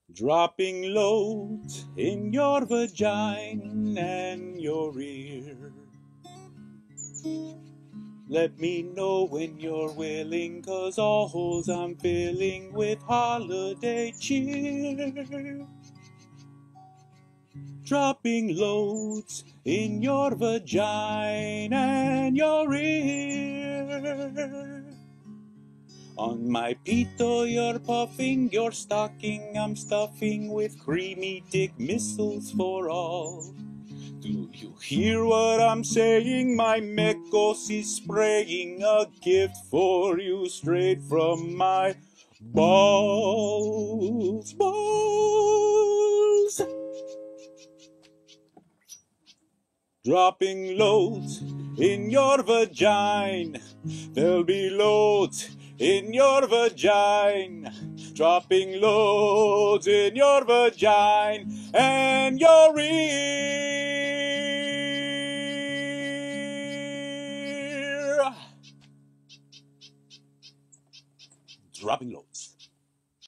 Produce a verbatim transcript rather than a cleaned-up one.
Dropping loads in your vagina and your ear. Let me know when you're willing, 'cause all holes I'm filling with holiday cheer. Dropping loads in your vagina and your ear. On my pito you're puffing, your stocking I'm stuffing with creamy dick missiles for all. Do you hear what I'm saying? My mecos is spraying a gift for you straight from my balls, balls. Dropping loads in your vagina. There'll be loads in your vagina. Dropping loads in your vagina and your ear. Dropping loads.